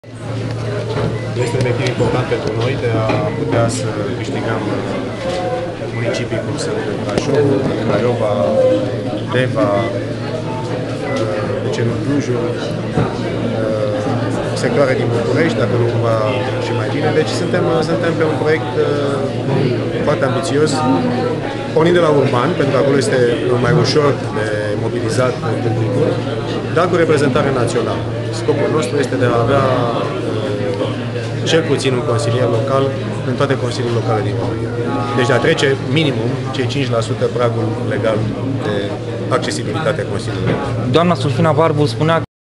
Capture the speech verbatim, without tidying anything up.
Este efectiv important pentru noi de a putea să câștigăm municipii cum sunt Brașov, Craiova, Deva, de ce nu Clujul, sectoare din București, dacă nu cumva și mai bine. Deci suntem, suntem pe un proiect foarte ambițios, pornind de la urban, pentru că acolo este mai ușor de mobilizat publicul, dar cu reprezentare națională. Scopul nostru este de a avea cel puțin un consilier local în toate consiliile locale din România. Deci de a trece minimum cei cinci la sută pragul legal de accesibilitate a Consiliului. Doamna Sulfina Barbu spunea